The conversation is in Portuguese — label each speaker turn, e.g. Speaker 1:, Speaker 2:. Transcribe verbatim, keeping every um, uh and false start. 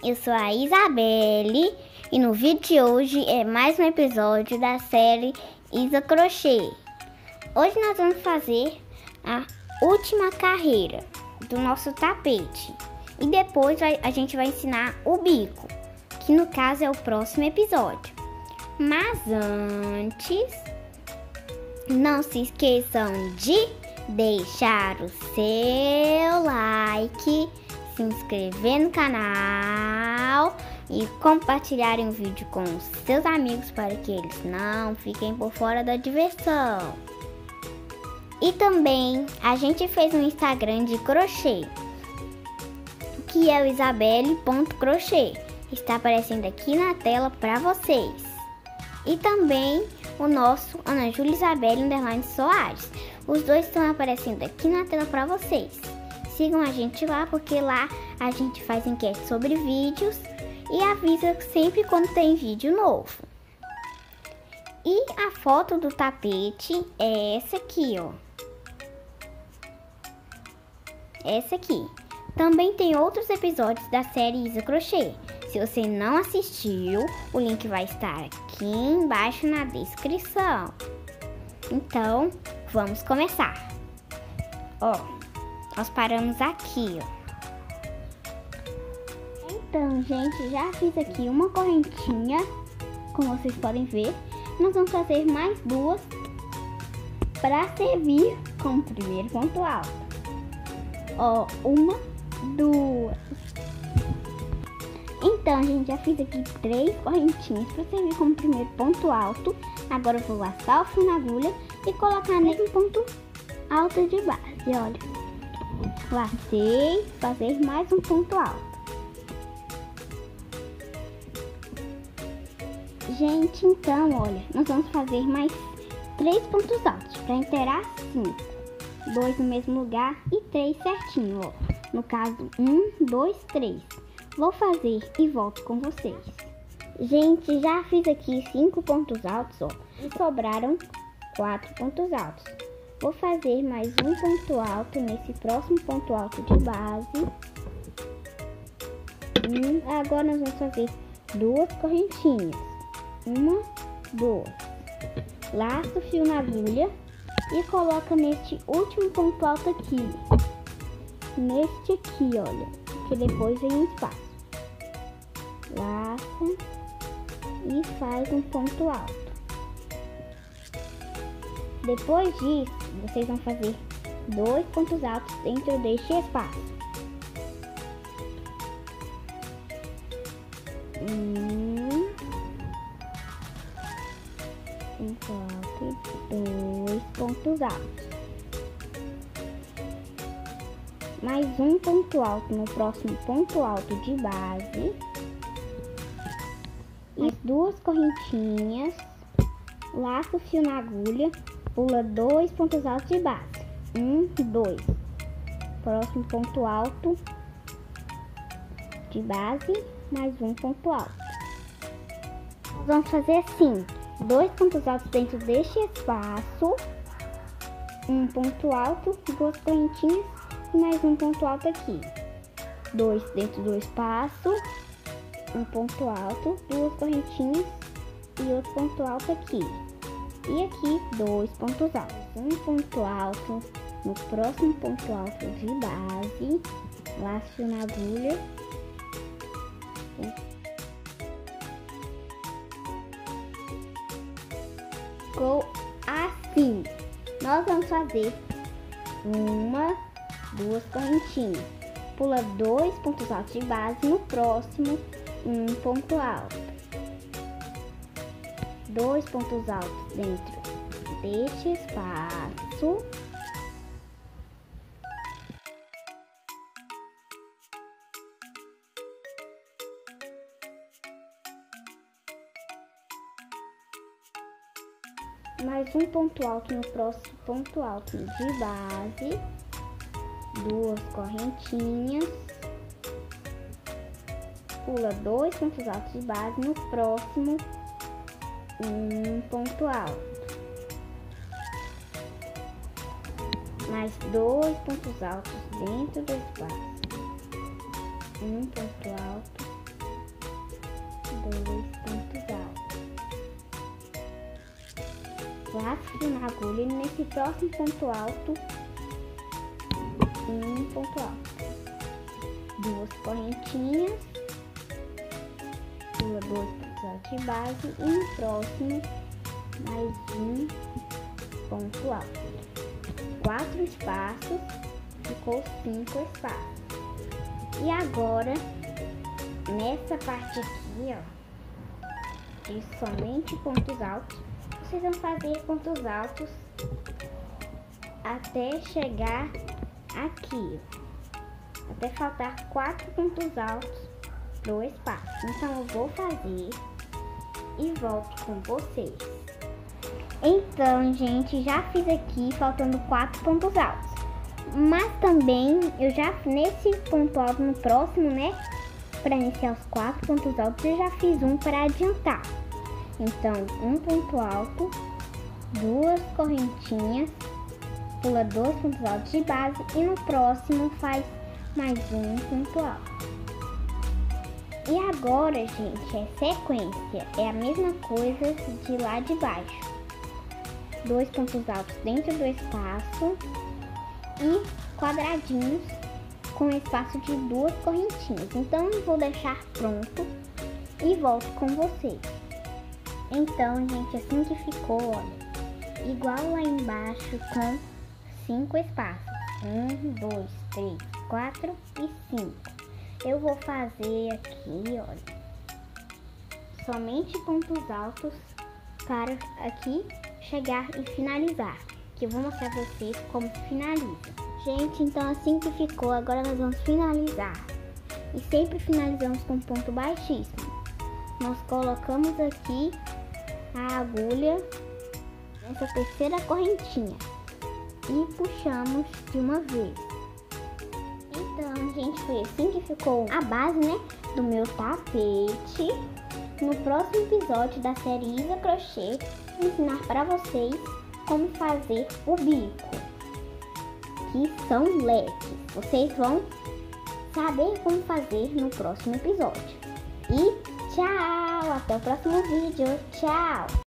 Speaker 1: eu sou a Isabelle e no vídeo de hoje é mais um episódio da série Isa Crochê. Hoje nós vamos fazer a última carreira do nosso tapete e depois a gente vai ensinar o bico, que no caso é o próximo episódio. Mas antes, não se esqueçam de deixar o seu like, se inscrever no canal e compartilharem o vídeo com os seus amigos para que eles não fiquem por fora da diversão. E também a gente fez um Instagram de crochê, que é o isabelle ponto crochê. Está aparecendo aqui na tela para vocês. E também o nosso Ana Júlia Isabelle underline Soares. Os dois estão aparecendo aqui na tela para vocês. Sigam a gente lá, porque lá a gente faz enquete sobre vídeos e avisa sempre quando tem vídeo novo. E a foto do tapete é essa aqui, ó. Essa aqui. Também tem outros episódios da série Isa Crochê. Se você não assistiu, o link vai estar aqui embaixo na descrição. Então, vamos começar. Ó, nós paramos aqui, ó. Então, gente, já fiz aqui uma correntinha, como vocês podem ver. Nós vamos fazer mais duas para servir como primeiro ponto alto. Ó, uma, duas. Então, gente, já fiz aqui três correntinhas para servir como primeiro ponto alto. Agora eu vou laçar o fio na agulha e colocar nele um ponto alto de base, olha. Lacei, fazer mais um ponto alto. Gente, então, olha, nós vamos fazer mais três pontos altos para inteirar cinco. Dois no mesmo lugar e três certinho, ó. No caso, um, dois, três. Vou fazer e volto com vocês. Gente, já fiz aqui cinco pontos altos, ó. E sobraram quatro pontos altos. Vou fazer mais um ponto alto nesse próximo ponto alto de base. Hum, agora nós vamos fazer duas correntinhas. Uma, duas. Laço o fio na agulha e coloca neste último ponto alto aqui. Neste aqui, olha, que depois vem um espaço. Laça e faz um ponto alto. Depois disso, vocês vão fazer dois pontos altos dentro deste espaço. Um, um alto e dois pontos altos. Mais um ponto alto no próximo ponto alto de base. E duas correntinhas. Laço o fio na agulha. Pula dois pontos altos de base. Um, dois. Próximo ponto alto de base. Mais um ponto alto. Nós vamos fazer assim. Dois pontos altos dentro deste espaço. Um ponto alto. Duas correntinhas. E mais um ponto alto aqui. Dois dentro do espaço. Um ponto alto. Duas correntinhas. E outro ponto alto aqui. E aqui dois pontos altos. Um ponto alto no próximo ponto alto de base. Laço na agulha. Ficou assim. Nós vamos fazer uma, duas correntinhas. Pula dois pontos altos de base. No próximo, um ponto alto. Dois pontos altos dentro deste espaço. Mais um ponto alto no próximo ponto alto de base. Duas correntinhas. Pula dois pontos altos de base. No próximo, um ponto alto. Mais dois pontos altos dentro do espaço. Um ponto alto dois pontos altos. Laço na agulha e nesse próximo ponto alto, um ponto alto. Duas correntinhas, pula dois pontos altos de base e no próximo mais um ponto alto. Quatro espaços, ficou cinco espaços. E agora, nessa parte aqui, ó, de somente pontos altos, vocês vão fazer pontos altos até chegar aqui, até faltar quatro pontos altos pro espaço. Então eu vou fazer e volto com vocês. Então, gente, já fiz aqui faltando quatro pontos altos, mas também eu já nesse ponto alto no próximo, né, para iniciar os quatro pontos altos, eu já fiz um para adiantar. Então, um ponto alto, duas correntinhas, pula dois pontos altos de base e no próximo faz mais um ponto alto. E agora, gente, é sequência, é a mesma coisa de lá de baixo. Dois pontos altos dentro do espaço e quadradinhos com espaço de duas correntinhas. Então, eu vou deixar pronto e volto com vocês. Então, gente, assim que ficou, olha, igual lá embaixo com cinco espaços. Um, dois, três, quatro e cinco. Eu vou fazer aqui, olha, somente pontos altos para aqui chegar e finalizar, que eu vou mostrar pra vocês como finaliza. Gente, então assim que ficou, agora nós vamos finalizar. E sempre finalizamos com ponto baixíssimo. Nós colocamos aqui a agulha nessa terceira correntinha e puxamos de uma vez. Então, gente, foi assim que ficou a base, né, do meu tapete. No próximo episódio da série Isa Crochê, vou ensinar para vocês como fazer o bico, que são leques. Vocês vão saber como fazer no próximo episódio. E tchau! Até o próximo vídeo. Tchau!